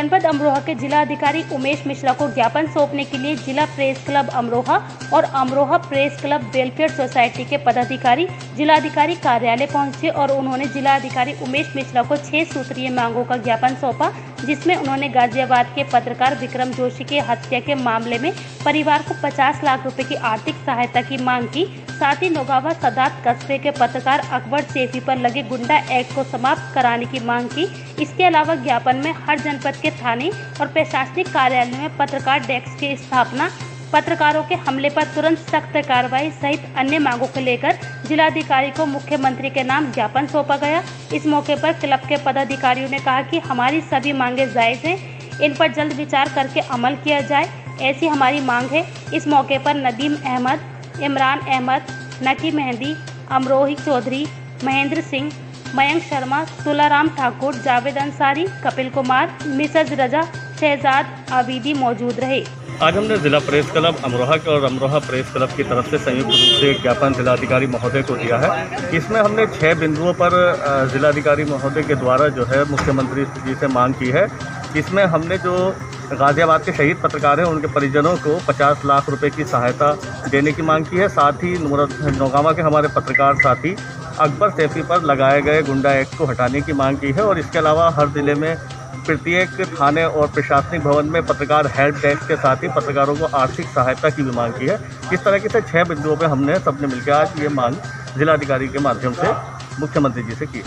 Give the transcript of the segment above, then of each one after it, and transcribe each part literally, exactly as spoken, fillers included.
जनपद अमरोहा के जिला अधिकारी उमेश मिश्रा को ज्ञापन सौंपने के लिए जिला प्रेस क्लब अमरोहा और Amroha press club welfare society के पदाधिकारी जिलाधिकारी कार्यालय पहुंचे और उन्होंने जिलाधिकारी उमेश मिश्रा को छह सूत्रीय मांगों का ज्ञापन सौंपा, जिसमें उन्होंने गाजियाबाद के पत्रकार विक्रम जोशी के हत्या के मामले में परिवार को पचास लाख रुपए की आर्थिक सहायता की मांग की। साथ ही नौगावा सदात कस्बे के पत्रकार अकबर सैफी पर लगे गुंडा एक्ट को समाप्त कराने की मांग की। इसके अलावा ज्ञापन में हर जनपद के थाने और प्रशासनिक कार्यालय में पत्रकार डेस्क की स्थापना, पत्रकारों के हमले पर तुरंत सख्त कार्रवाई सहित अन्य मांगों को लेकर जिलाधिकारी को मुख्यमंत्री के नाम ज्ञापन सौंपा गया। इस मौके पर क्लब के पदाधिकारियों ने कहा कि हमारी सभी मांगे जायज़ हैं, इन पर जल्द विचार करके अमल किया जाए, ऐसी हमारी मांग है। इस मौके पर नदीम अहमद, इमरान अहमद, नकी मेहंदी, अमरोही चौधरी, महेंद्र सिंह, मयंक शर्मा, तुलाराम ठाकुर, जावेद अंसारी, कपिल कुमार, मिसेज रजा, शहजाद आबिदी मौजूद रहे। आज हमने जिला प्रेस क्लब अमरोहा के और अमरोहा प्रेस क्लब की तरफ से संयुक्त रूप से ज्ञापन जिलाधिकारी महोदय को दिया है। इसमें हमने छह बिंदुओं पर जिलाधिकारी महोदय के द्वारा जो है मुख्यमंत्री जी से मांग की है। इसमें हमने जो गाजियाबाद के शहीद पत्रकार हैं उनके परिजनों को पचास लाख रुपए की सहायता देने की मांग की है। साथ ही नौगावा के हमारे पत्रकार साथी अकबर सैफी पर लगाए गए गुंडा एक्ट को हटाने की मांग की है और इसके अलावा हर जिले में प्रत्येक थाने और प्रशासनिक भवन में पत्रकार हेल्प डेस्क के साथ ही पत्रकारों को आर्थिक सहायता की भी मांग की है। इस तरह से छह बिंदुओं पर हमने सबने मिलकर आज ये मांग जिलाधिकारी के माध्यम से मुख्यमंत्री जी से की।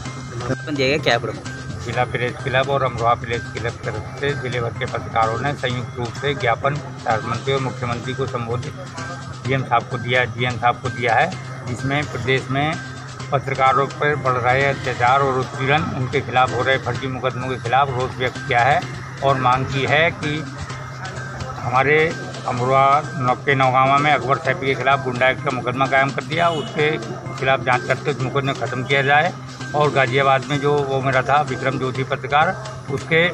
क्या जिला प्रेस क्लब और अमरोहा प्रेस क्लब की तरफ से जिले भर के पत्रकारों ने संयुक्त रूप से ज्ञापन प्रधानमंत्री और मुख्यमंत्री को संबोधित डीएम साहब को दिया डीएम साहब को दिया है, जिसमें प्रदेश में पत्रकारों पर बढ़ रहे अत्याचार और उत्पीड़न, उनके खिलाफ हो रहे फर्जी मुकदमों के खिलाफ रोष व्यक्त किया है और मांग की है कि हमारे अमरोहा के नौगावा में अकबर सैफी के खिलाफ गुंडा एक्ट का मुकदमा कायम कर दिया, उसके खिलाफ जांच करके उस मुकदमे खत्म किया जाए और गाजियाबाद में जो वो मेरा था विक्रम जोशी पत्रकार, उसके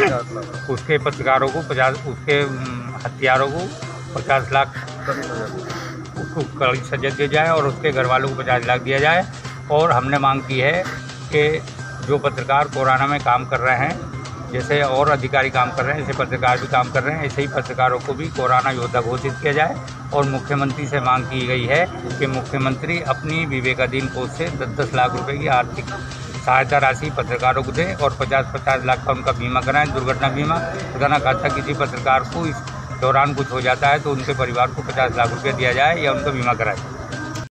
उसके पत्रकारों को पचास उसके हत्यारों को पचास लाख उसको कड़ी सजा दी जाए और उसके घर वालों को पचास लाख दिया जाए। और हमने मांग की है कि जो पत्रकार कोरोना में काम कर रहे हैं, जैसे और अधिकारी काम कर रहे हैं, ऐसे पत्रकार भी काम कर रहे हैं, ऐसे ही पत्रकारों को भी कोरोना योद्धा घोषित किया जाए। और मुख्यमंत्री से मांग की गई है कि मुख्यमंत्री अपनी विवेकाधीन कोष से दस दस लाख रुपए की आर्थिक सहायता राशि पत्रकारों को दें और पचास पचास लाख का उनका बीमा कराएं, दुर्घटना बीमा। खुदा ना खास्ता किसी पत्रकार को इस दौरान कुछ हो जाता है तो उनके परिवार को पचास लाख रुपये दिया जाए या उनका बीमा कराए।